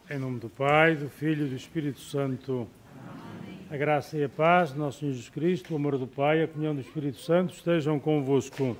Em nome do Pai, do Filho e do Espírito Santo. Amém. A graça e a paz de nosso Senhor Jesus Cristo, o amor do Pai e a comunhão do Espírito Santo estejam convosco.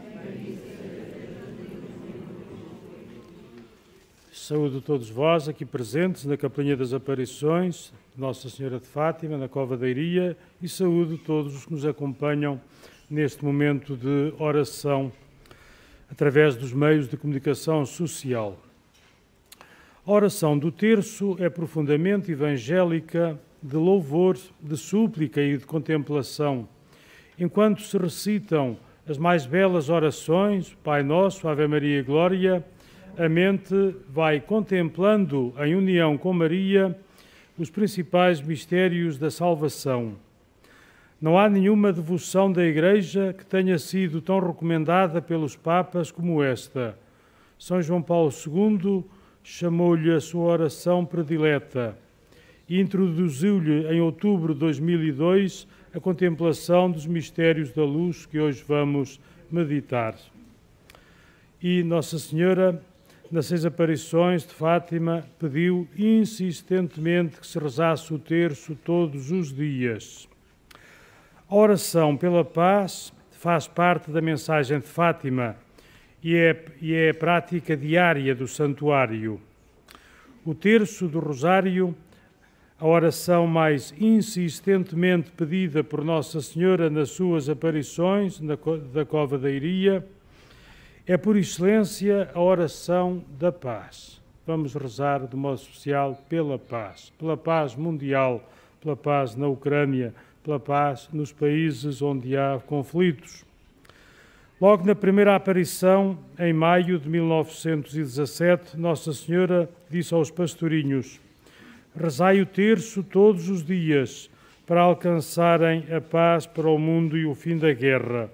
Saúdo todos vós aqui presentes na Capelinha das Aparições, Nossa Senhora de Fátima, na Cova da Iria, e saúdo todos os que nos acompanham neste momento de oração através dos meios de comunicação social. A oração do terço é profundamente evangélica, de louvor, de súplica e de contemplação. Enquanto se recitam as mais belas orações, Pai Nosso, Ave Maria e Glória, a mente vai contemplando, em união com Maria, os principais mistérios da salvação. Não há nenhuma devoção da Igreja que tenha sido tão recomendada pelos Papas como esta. São João Paulo II chamou-lhe a sua oração predileta e introduziu-lhe em outubro de 2002 a contemplação dos mistérios da luz que hoje vamos meditar. E Nossa Senhora, nas 6 aparições de Fátima, pediu insistentemente que se rezasse o terço todos os dias. A oração pela paz faz parte da mensagem de Fátima e é a prática diária do santuário. O terço do Rosário, a oração mais insistentemente pedida por Nossa Senhora nas suas aparições da Cova da Iria, é por excelência a oração da paz. Vamos rezar de modo especial pela paz mundial, pela paz na Ucrânia, pela paz nos países onde há conflitos. Logo na primeira aparição, em maio de 1917, Nossa Senhora disse aos pastorinhos: rezai o terço todos os dias para alcançarem a paz para o mundo e o fim da guerra.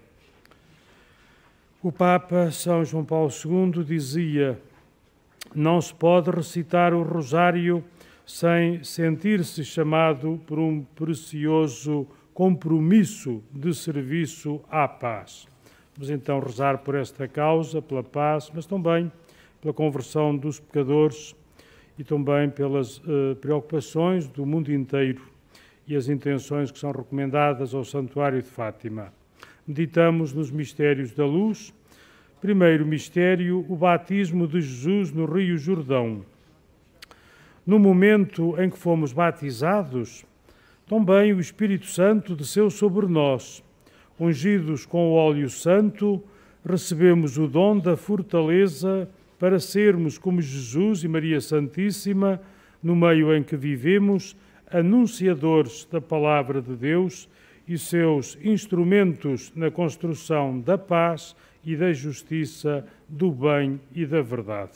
O Papa São João Paulo II dizia: não se pode recitar o Rosário sem sentir-se chamado por um precioso compromisso de serviço à paz. Vamos então rezar por esta causa, pela paz, mas também pela conversão dos pecadores e também pelas preocupações do mundo inteiro e as intenções que são recomendadas ao Santuário de Fátima. Meditamos nos mistérios da luz. Primeiro mistério, o batismo de Jesus no Rio Jordão. No momento em que fomos batizados, também o Espírito Santo desceu sobre nós. Ungidos com o óleo santo, recebemos o dom da fortaleza para sermos como Jesus e Maria Santíssima, no meio em que vivemos, anunciadores da palavra de Deus e seus instrumentos na construção da paz e da justiça, do bem e da verdade.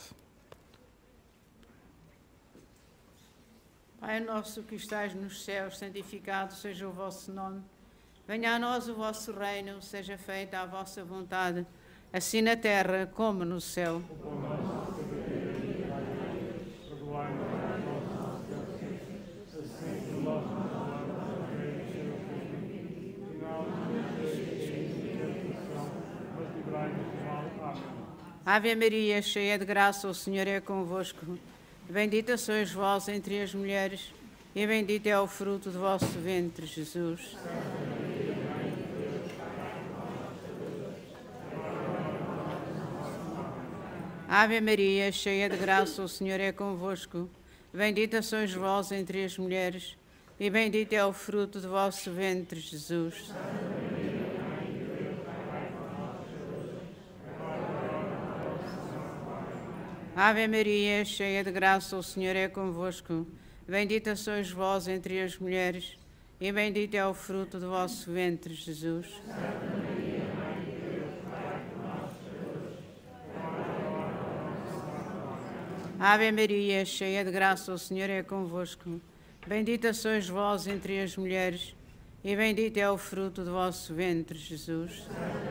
Pai nosso que estais nos céus, santificado seja o vosso nome. Venha a nós o vosso reino, seja feita a vossa vontade, assim na terra como no céu. Ave Maria, cheia de graça, o Senhor é convosco. Bendita sois vós entre as mulheres, e bendito é o fruto do vosso ventre, Jesus. Ave Maria, cheia de graça, o Senhor é convosco. Bendita sois vós entre as mulheres, e bendito é o fruto do vosso ventre, Jesus. Ave Maria, cheia de graça, o Senhor é convosco. Bendita sois vós entre as mulheres, e bendito é o fruto do vosso ventre, Jesus. Ave Maria, cheia de graça, o Senhor é convosco. Bendita sois vós entre as mulheres, e bendito é o fruto do vosso ventre, Jesus.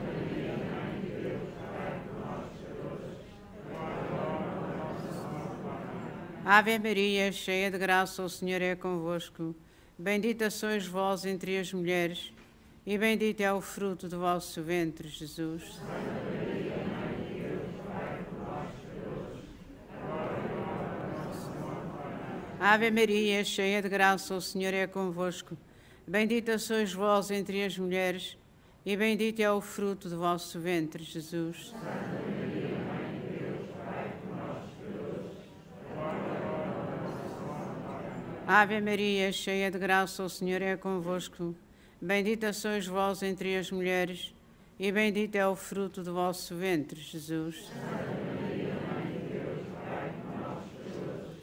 Ave Maria, cheia de graça, o Senhor é convosco. Bendita sois vós entre as mulheres, e bendito é o fruto do vosso ventre, Jesus. Ave Maria, cheia de graça, o Senhor é convosco. Bendita sois vós entre as mulheres, e bendito é o fruto do vosso ventre, Jesus. Santa Maria, Mãe de Deus, rogai por nós, pecadores, Ave Maria, cheia de graça, o Senhor é convosco. Bendita sois vós entre as mulheres, e bendito é o fruto do vosso ventre, Jesus. Santa Maria, Mãe de Deus, rogai por nós, pecadores,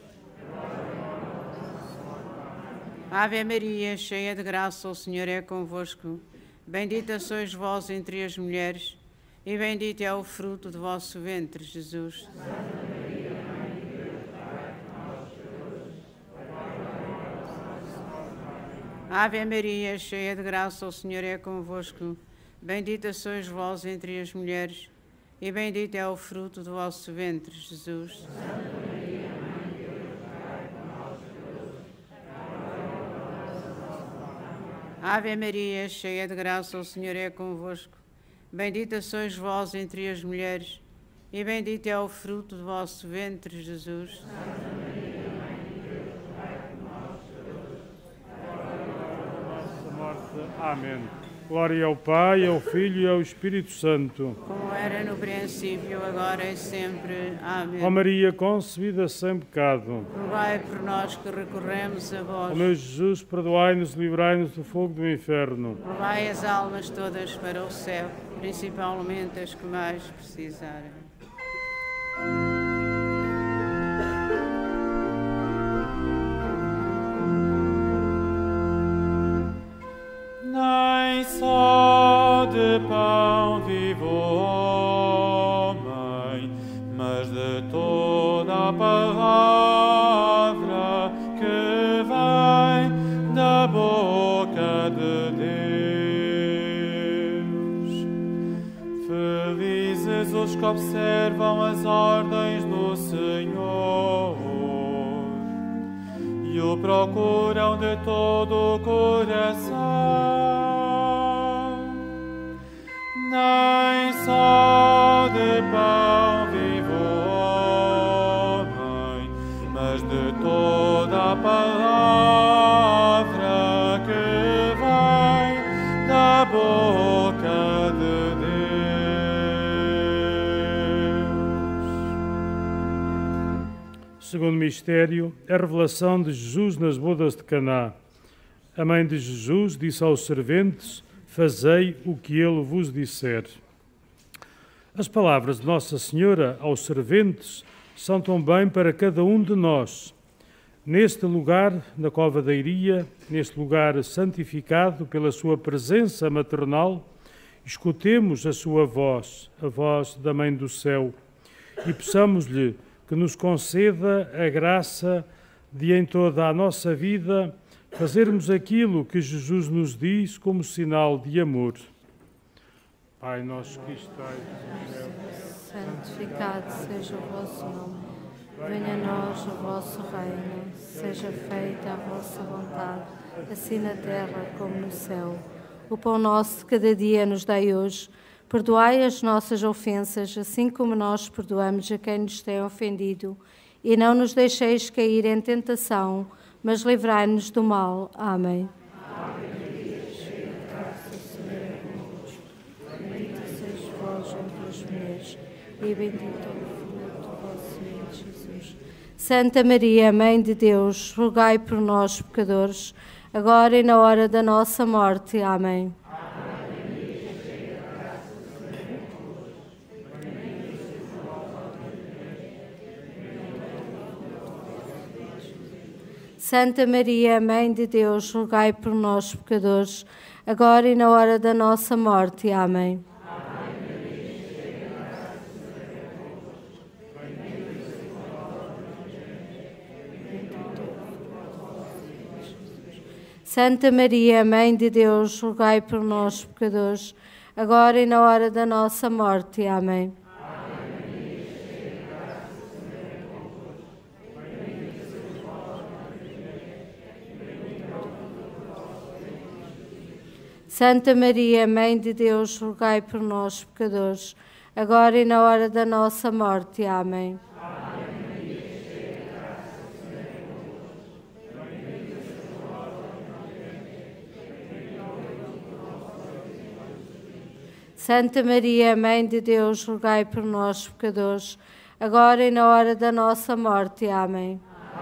Ave Maria, cheia de graça, o Senhor é convosco. Bendita sois vós entre as mulheres, e bendito é o fruto do vosso ventre, Jesus. Santa Maria, Mãe de Deus, rogai por nós, pecadores, Ave Maria, cheia de graça, o Senhor é convosco. Bendita sois vós entre as mulheres, e bendito é o fruto do vosso ventre, Jesus. Santa Maria, Mãe de Deus, rogai por nós, pecadores, Ave Maria, cheia de graça, o Senhor é convosco. Bendita sois vós entre as mulheres, e bendito é o fruto do vosso ventre, Jesus. Santa Maria, Mãe de Deus, rogai por nós, pecadores, nossa morte. Amém. Glória ao Pai, ao Filho e ao Espírito Santo. Como era no princípio, agora e sempre. Amém. Ó Maria, concebida sem pecado. Rogai por nós que recorremos a vós. Ó meu Jesus, perdoai-nos e livrai-nos do fogo do inferno. Levai as almas todas para o céu, principalmente as que mais precisarem. Nem só de pão vive o homem, mas de toda a palavra que vem da boca de Deus. Felizes os que observam as ordens do Senhor e o procuram de todo o coração. Nem só de pão vive o homem, mas de toda a palavra que vem da boca de Deus. Segundo mistério, a revelação de Jesus nas bodas de Caná. A mãe de Jesus disse aos serventes: fazei o que ele vos disser. As palavras de Nossa Senhora aos serventes são também para cada um de nós. Neste lugar, na Cova da Iria, neste lugar santificado pela sua presença maternal, escutemos a sua voz, a voz da Mãe do Céu, e peçamos-lhe que nos conceda a graça de, em toda a nossa vida, fazermos aquilo que Jesus nos diz como sinal de amor. Pai nosso que estais no céu, santificado seja o vosso nome. Venha a nós o vosso reino. Seja feita a vossa vontade, assim na terra como no céu. O pão nosso de cada dia nos dai hoje. Perdoai as nossas ofensas, assim como nós perdoamos a quem nos tem ofendido. E não nos deixeis cair em tentação, mas livrai-nos do mal. Amém. Ave Maria, cheia de graça, o Senhor é convosco. Bendita sois vós entre as mulheres, e bendito é o fruto do vosso ventre, Jesus. Santa Maria, Mãe de Deus, rogai por nós, pecadores, agora e na hora da nossa morte. Amém. Santa Maria, Mãe de Deus, rogai por nós, pecadores, agora e na hora da nossa morte. Amém. Santa Maria, Mãe de Deus, rogai por nós, pecadores, agora e na hora da nossa morte. Amém. Santa Maria, Mãe de Deus, rogai por nós, pecadores, agora e na hora da nossa morte. Amém. Santa Maria, Mãe de Deus, rogai por nós, pecadores, agora e na hora da nossa morte. Amém.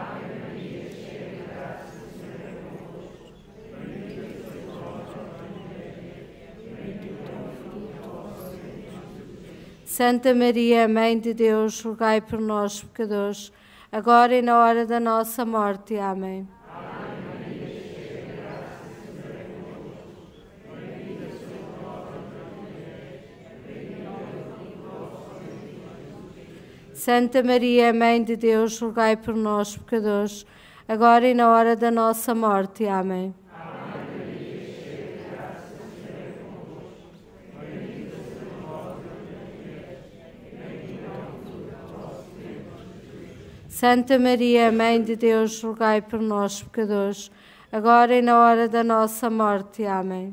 Santa Maria, Mãe de Deus, rogai por nós, pecadores, agora e na hora da nossa morte. Amém. Santa Maria, Mãe de Deus, rogai por nós, pecadores, agora e na hora da nossa morte. Amém. Santa Maria, Mãe de Deus, rogai por nós, pecadores, agora e na hora da nossa morte. Amém.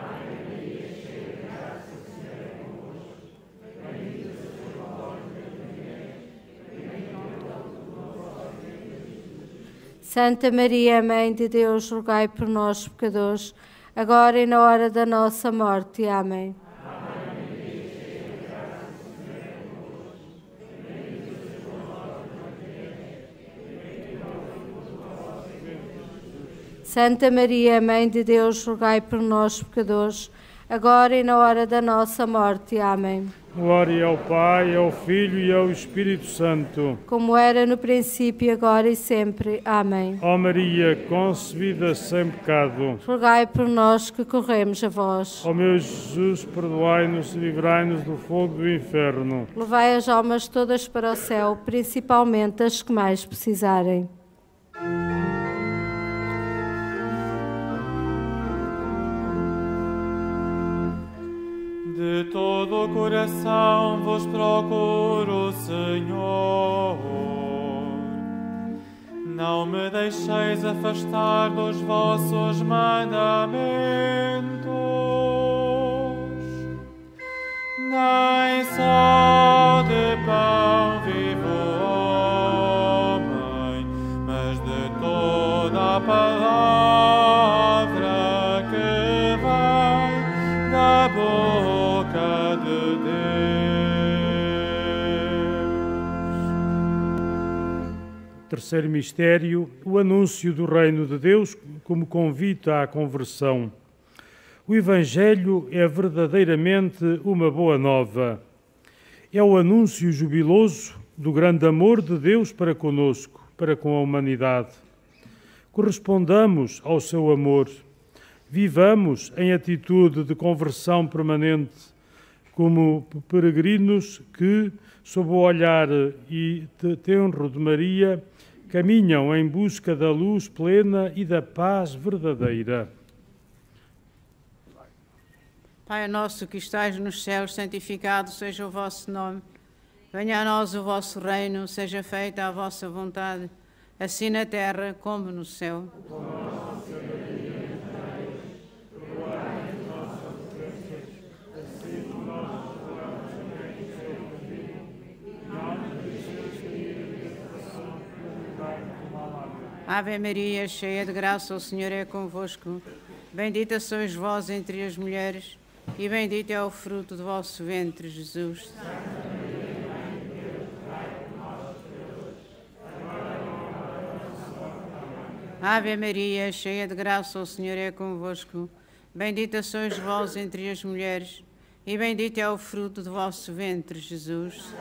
Santa Maria, Mãe de Deus, rogai por nós, pecadores, agora e na hora da nossa morte. Amém. Santa Maria, Mãe de Deus, rogai por nós, pecadores, agora e na hora da nossa morte. Amém. Glória ao Pai, ao Filho e ao Espírito Santo. Como era no princípio, agora e sempre. Amém. Ó Maria, concebida sem pecado, rogai por nós que corremos a vós. ó meu Jesus, perdoai-nos e livrai-nos do fogo do inferno. Levai as almas todas para o céu, principalmente as que mais precisarem. De todo o coração vos procuro, Senhor. Não me deixeis afastar dos vossos mandamentos, nem só de pão vive o homem, mas de toda a palavra que vem da boca de Deus. Terceiro mistério, o anúncio do reino de Deus como convite à conversão. O Evangelho é verdadeiramente uma boa nova. É o anúncio jubiloso do grande amor de Deus para conosco, para com a humanidade. Correspondamos ao seu amor. Vivamos em atitude de conversão permanente, como peregrinos que, sob o olhar e tenro de Maria, caminham em busca da luz plena e da paz verdadeira. Pai nosso que estais nos céus, santificado seja o vosso nome. Venha a nós o vosso reino, seja feita a vossa vontade, assim na terra como no céu. Ave Maria, cheia de graça, o Senhor é convosco. Bendita sois vós entre as mulheres, e bendito é o fruto do vosso ventre, Jesus. Ave Maria, cheia de graça, o Senhor é convosco. Bendita sois vós entre as mulheres, e bendito é o fruto do vosso ventre, Jesus.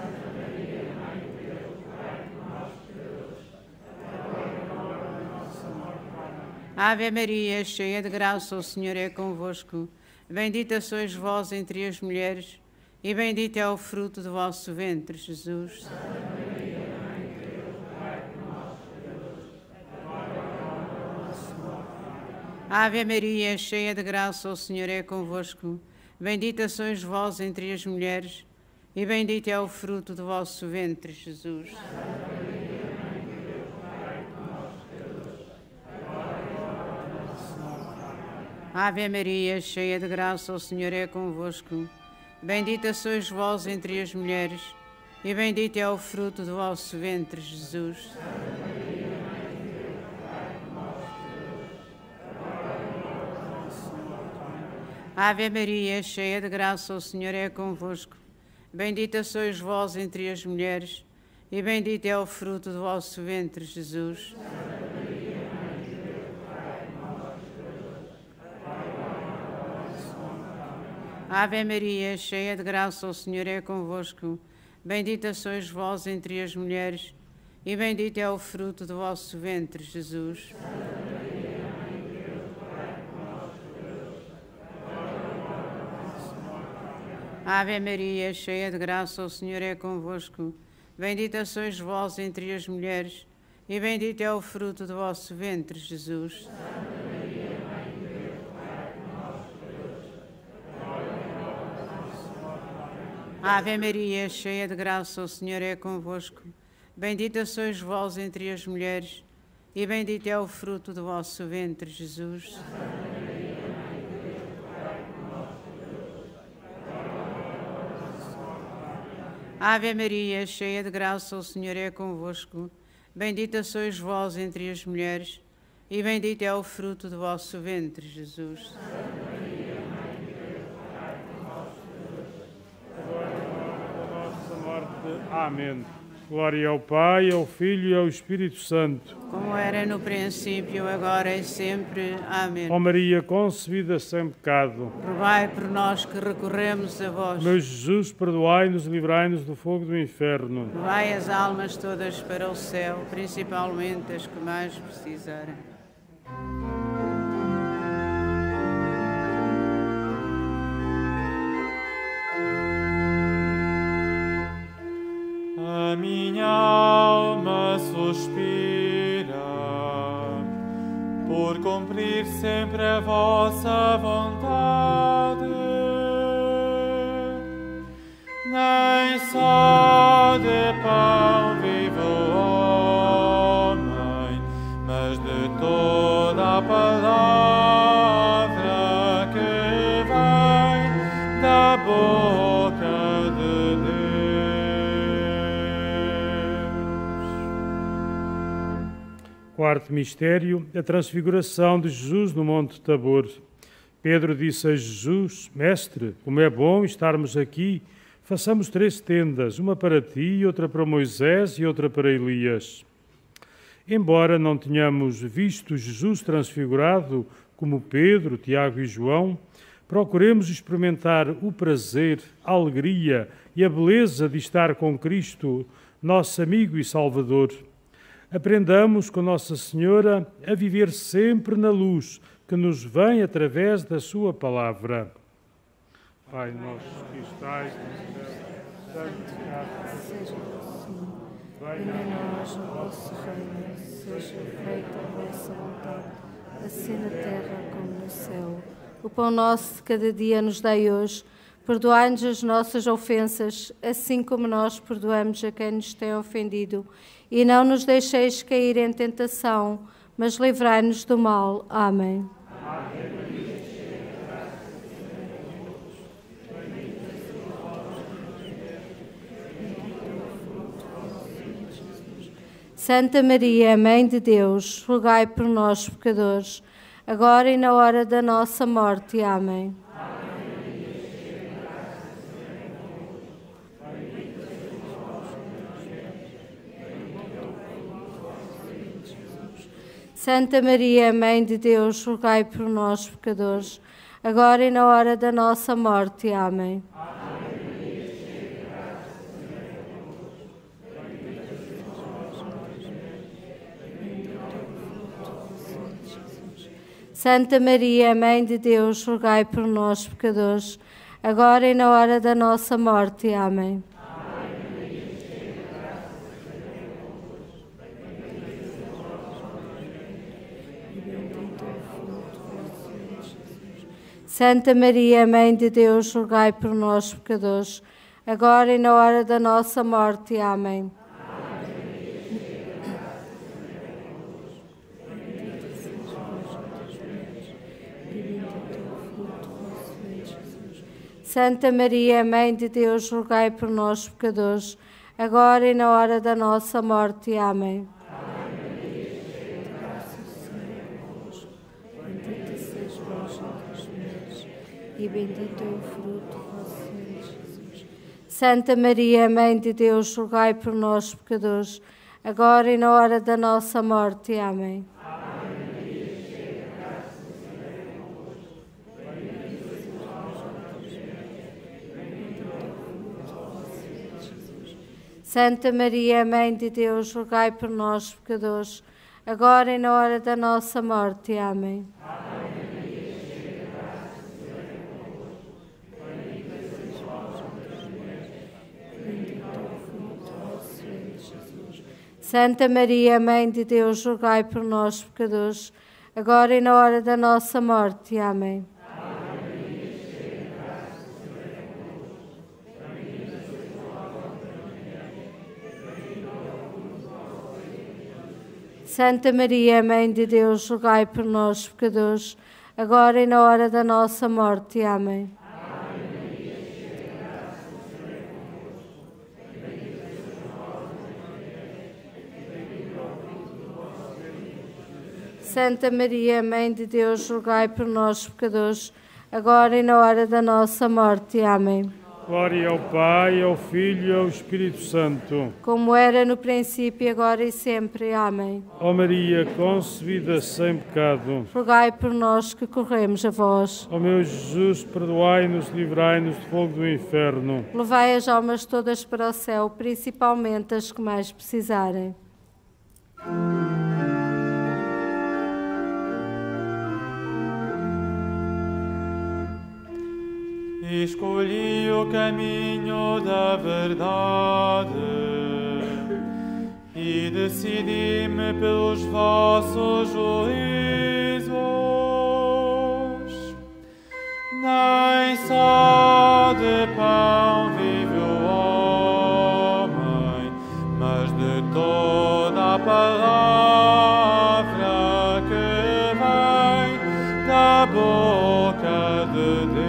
Ave Maria, cheia de graça, o Senhor é convosco. Bendita sois vós entre as mulheres, e bendito é o fruto do vosso ventre, Jesus. Ave Maria, cheia de graça, o Senhor é convosco. Bendita sois vós entre as mulheres, e bendito é o fruto do vosso ventre, Jesus. Ave Maria, cheia de graça, o Senhor é convosco. Bendita sois vós entre as mulheres, e bendito é o fruto do vosso ventre, Jesus. Ave Maria, cheia de graça, o Senhor é convosco. Bendita sois vós entre as mulheres, e bendito é o fruto do vosso ventre, Jesus. Ave Maria, cheia de graça, o Senhor é convosco. Bendita sois vós entre as mulheres, e bendito é o fruto do vosso ventre, Jesus. Ave Maria, cheia de graça, o Senhor é convosco. Bendita sois vós entre as mulheres, e bendito é o fruto do vosso ventre, Jesus. Ave Maria, cheia de graça, o Senhor é convosco. Bendita sois vós entre as mulheres, e bendito é o fruto do vosso ventre, Jesus. Ave Maria, cheia de graça, o Senhor é convosco. Bendita sois vós entre as mulheres, e bendito é o fruto do vosso ventre, Jesus. Amém. Glória ao Pai, ao Filho e ao Espírito Santo. Como era no princípio, agora e sempre. Amém. Ó Maria, concebida sem pecado, Rogai por nós que recorremos a vós. meu Jesus, perdoai-nos e livrai-nos do fogo do inferno. Levai as almas todas para o céu, principalmente as que mais precisarem. A minha alma suspira por cumprir sempre a vossa vontade. Nem só de pão vive o homem, mas de toda a palavra que vem da boca de Deus. Quarto mistério, a transfiguração de Jesus no Monte Tabor. Pedro disse a Jesus: Mestre, como é bom estarmos aqui, façamos 3 tendas, uma para ti, outra para Moisés e outra para Elias. Embora não tenhamos visto Jesus transfigurado como Pedro, Tiago e João, procuremos experimentar o prazer, a alegria e a beleza de estar com Cristo, nosso amigo e Salvador. Aprendamos com Nossa Senhora a viver sempre na luz que nos vem através da sua palavra. Pai nosso que estais no céu, santificado Seja o vosso nome. Venha a nós o vosso reino. Seja feita a vossa vontade, assim na terra como no céu. O pão nosso de cada dia nos dai hoje. Perdoai-nos as nossas ofensas, assim como nós perdoamos a quem nos tem ofendido. E não nos deixeis cair em tentação, mas livrai-nos do mal. Amém. Santa Maria, Mãe de Deus, rogai por nós, pecadores, agora e na hora da nossa morte. Amém. Santa Maria, Mãe de Deus, rogai por nós, pecadores, agora e na hora da nossa morte. Amém. Santa Maria, Mãe de Deus, rogai por nós, pecadores, agora e na hora da nossa morte. Amém. Santa Maria, Mãe de Deus, rogai por nós, pecadores, agora e na hora da nossa morte. Amém. Santa Maria, Mãe de Deus, rogai por nós, pecadores, agora e na hora da nossa morte. Amém. e bendito é o fruto do vosso ventre, Jesus. Santa Maria, Mãe de Deus, rogai por nós, pecadores, agora e na hora da nossa morte. Amém. Santa Maria, Mãe de Deus, rogai por nós, pecadores, agora e na hora da nossa morte. Amém. Santa Maria, Mãe de Deus, rogai por nós, pecadores, agora e na hora da nossa morte. Amém. Santa Maria, Mãe de Deus, rogai por nós, pecadores, agora e na hora da nossa morte. Amém. Santa Maria, Mãe de Deus, rogai por nós, pecadores, agora e na hora da nossa morte. Amém. Glória ao Pai, ao Filho e ao Espírito Santo. Como era no princípio, agora e sempre. Amém. Ó Maria, concebida sem pecado. Rogai por nós que corremos a vós. Ó meu Jesus, perdoai-nos, livrai-nos do fogo do inferno. Levai as almas todas para o céu, principalmente as que mais precisarem. Escolhi o caminho da verdade e decidi-me pelos vossos juízos. Nem só de pão vive o homem, mas de toda a palavra que vem da boca de Deus.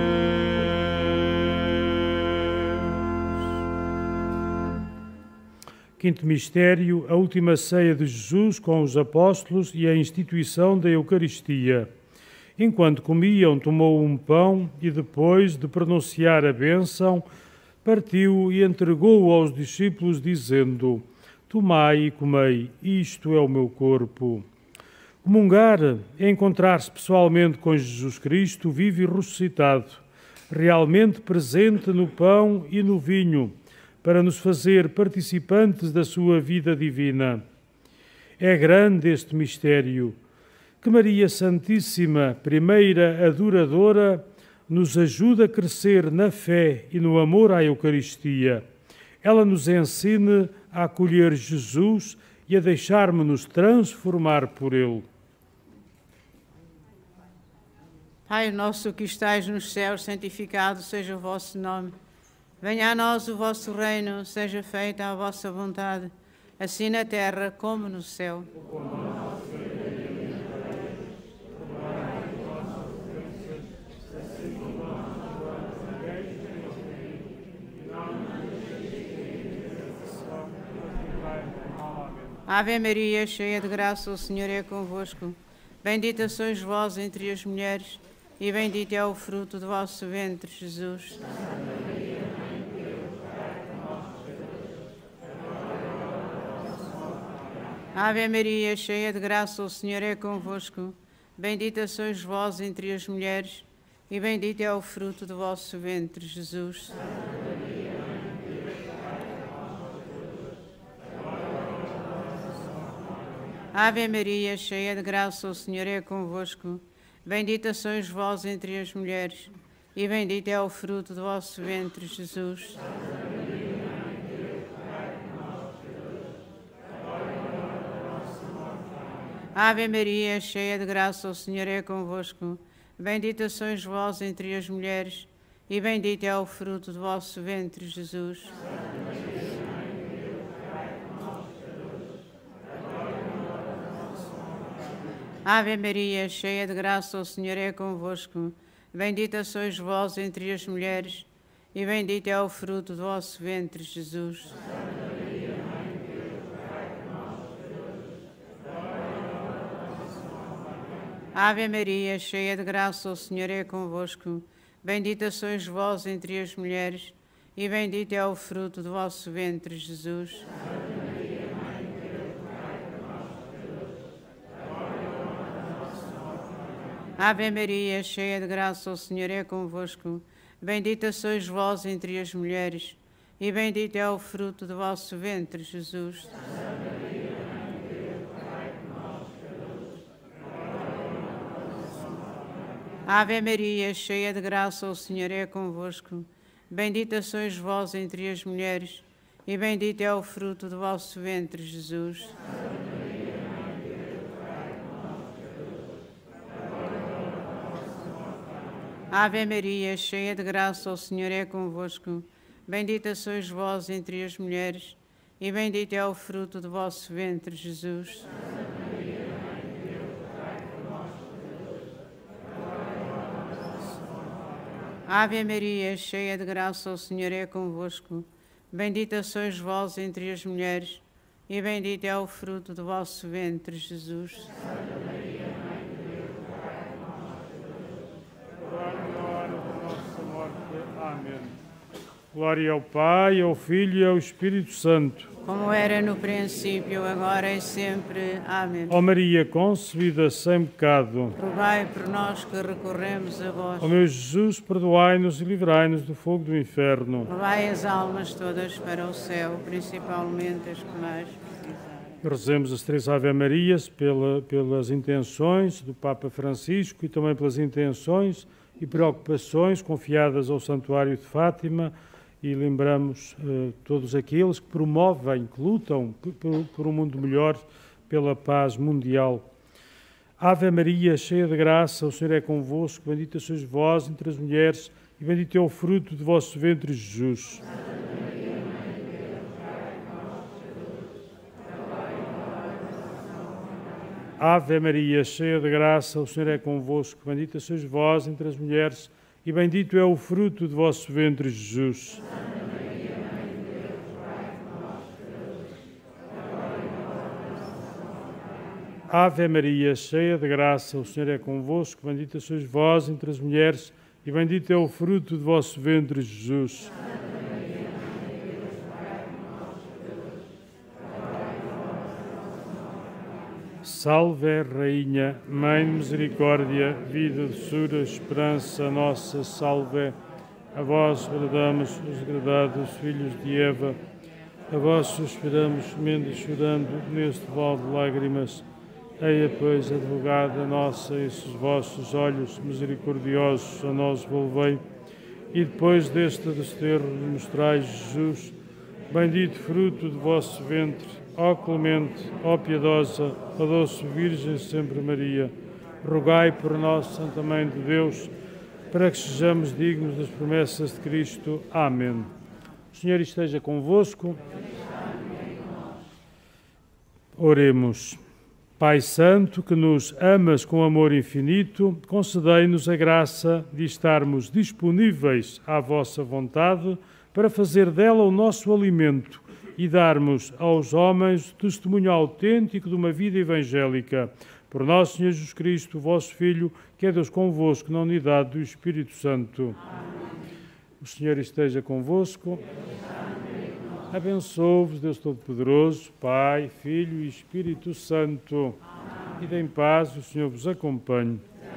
Quinto mistério, a última ceia de Jesus com os apóstolos e a instituição da Eucaristia. Enquanto comiam, tomou um pão e depois de pronunciar a bênção, partiu e entregou-o aos discípulos, dizendo: Tomai e comei, isto é o meu corpo. Comungar é encontrar-se pessoalmente com Jesus Cristo, vivo e ressuscitado, realmente presente no pão e no vinho, para nos fazer participantes da sua vida divina. É grande este mistério, que Maria Santíssima, primeira adoradora, nos ajuda a crescer na fé e no amor à Eucaristia. Ela nos ensina a acolher Jesus e a deixarmos-nos transformar por Ele. Pai nosso que estais nos céus, santificado seja o vosso nome. Venha a nós o vosso reino, seja feita a vossa vontade, assim na terra como no céu. Ave Maria, cheia de graça, o Senhor é convosco. Bendita sois vós entre as mulheres, e bendito é o fruto do vosso ventre, Jesus. Ave Maria, cheia de graça, o Senhor é convosco. Bendita sois vós entre as mulheres, e bendito é o fruto do vosso ventre, Jesus. Ave Maria, cheia de graça, o Senhor é convosco. Bendita sois vós entre as mulheres, e bendito é o fruto do vosso ventre, Jesus. Ave Maria, cheia de graça, o Senhor é convosco. Bendita sois vós entre as mulheres, e bendito é o fruto do vosso ventre, Jesus. Ave Maria, cheia de graça, o Senhor é convosco. Bendita sois vós entre as mulheres, e bendito é o fruto do vosso ventre, Jesus. Ave Maria, cheia de graça, o Senhor é convosco. Bendita sois vós entre as mulheres, e bendito é o fruto do vosso ventre, Jesus. Ave Maria, cheia de graça, o Senhor é convosco. Bendita sois vós entre as mulheres, e bendito é o fruto do vosso ventre, Jesus. Ave Maria, cheia de graça, o Senhor é convosco. Bendita sois vós entre as mulheres, e bendito é o fruto do vosso ventre, Jesus. Ave Maria, cheia de graça, o Senhor é convosco. Bendita sois vós entre as mulheres, e bendito é o fruto do vosso ventre, Jesus. Ave Maria, cheia de graça, o Senhor é convosco. Bendita sois vós entre as mulheres, e bendito é o fruto do vosso ventre, Jesus. Amém. Glória ao Pai, ao Filho e ao Espírito Santo. Como era no princípio, agora e sempre. Amém. Ó Maria, concebida sem pecado, Rogai por nós que recorremos a vós. ó meu Jesus, perdoai-nos e livrai-nos do fogo do inferno. Levai as almas todas para o céu, principalmente as que mais precisarem. Rezemos as 3 Ave Marias pelas intenções do Papa Francisco e também pelas intenções e preocupações confiadas ao Santuário de Fátima, e lembramos todos aqueles que promovem, que lutam por um mundo melhor, pela paz mundial. Ave Maria, cheia de graça, o Senhor é convosco, bendita sois vós entre as mulheres, e bendito é o fruto do vosso ventre, Jesus. Ave Maria, cheia de graça, o Senhor é convosco, bendita sois vós entre as mulheres, e bendito é o fruto do vosso ventre, Jesus. Ave Maria, cheia de graça, o Senhor é convosco, bendita sois vós entre as mulheres, e bendito é o fruto do vosso ventre, Jesus. Salve, Rainha, Mãe de Misericórdia, vida, doçura, esperança nossa, salve. A vós bradamos os degradados filhos de Eva, a vós suspiramos, gemendo e chorando, neste vale de lágrimas. Eia, pois, advogada nossa, esses vossos olhos misericordiosos a nós volvei, e depois deste desterro mostrai Jesus, bendito fruto do vosso ventre, ó clemente, ó piedosa, ó doce Virgem sempre Maria, rogai por nós, Santa Mãe de Deus, para que sejamos dignos das promessas de Cristo. Amém. O Senhor esteja convosco. Oremos. Pai Santo, que nos amas com amor infinito, concedei-nos a graça de estarmos disponíveis à vossa vontade para fazer dela o nosso alimento e darmos aos homens testemunho autêntico de uma vida evangélica. Por nosso Senhor Jesus Cristo, vosso Filho, que é Deus convosco, na unidade do Espírito Santo. Amém. O Senhor esteja convosco. Abençoe-vos, Deus Todo-Poderoso, Pai, Filho e Espírito Santo. Amém. E dê em paz, o Senhor vos acompanhe.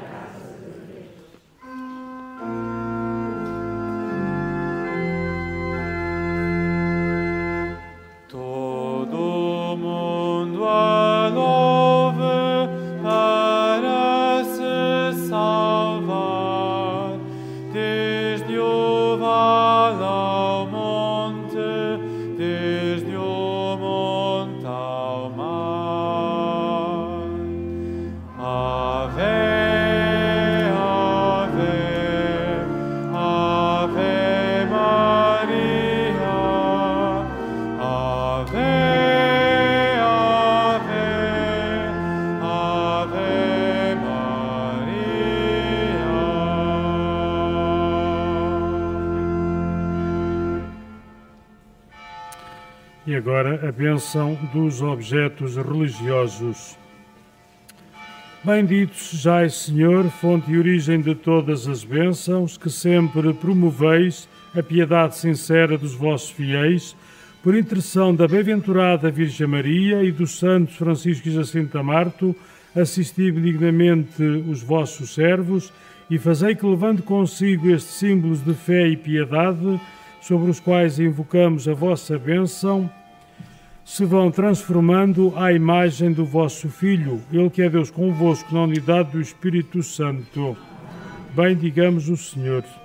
E agora a bênção dos objetos religiosos. Bendito sejais, Senhor, fonte e origem de todas as bênçãos, que sempre promoveis a piedade sincera dos vossos fiéis, por intercessão da bem-aventurada Virgem Maria e dos santos Francisco e Jacinta Marto, assisti benignamente os vossos servos e fazei que, levando consigo estes símbolos de fé e piedade, sobre os quais invocamos a vossa bênção, se vão transformando à imagem do vosso Filho, Ele que é Deus convosco na unidade do Espírito Santo. Bendigamos o Senhor.